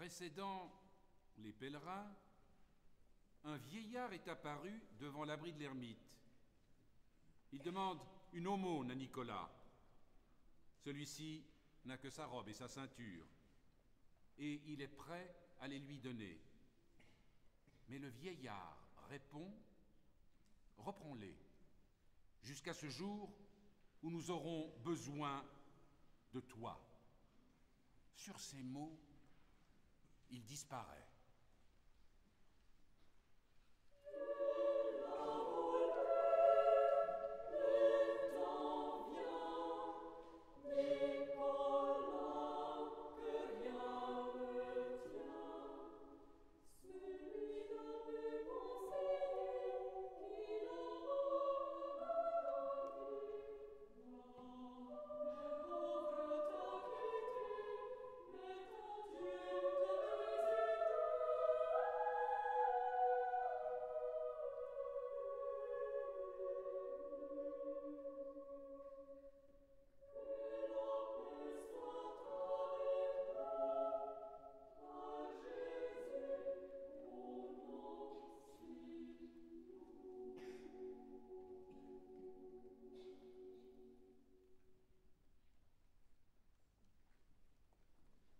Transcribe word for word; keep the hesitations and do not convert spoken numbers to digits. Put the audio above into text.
Précédant les pèlerins, un vieillard est apparu devant l'abri de l'ermite. Il demande une aumône à Nicolas. Celui-ci n'a que sa robe et sa ceinture, et il est prêt à les lui donner. Mais le vieillard répond « Reprends-les, jusqu'à ce jour où nous aurons besoin de toi. » Sur ces mots, il disparaît.